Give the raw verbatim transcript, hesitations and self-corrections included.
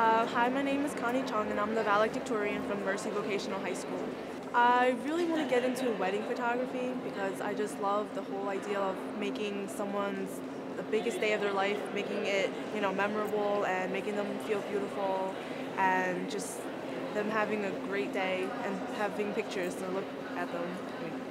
Uh, hi, my name is Connie Chung, and I'm the valedictorian from Mercy Vocational High School. I really want to get into wedding photography because I just love the whole idea of making someone's the biggest day of their life, making it you know memorable and making them feel beautiful, and just them having a great day and having pictures to look at them.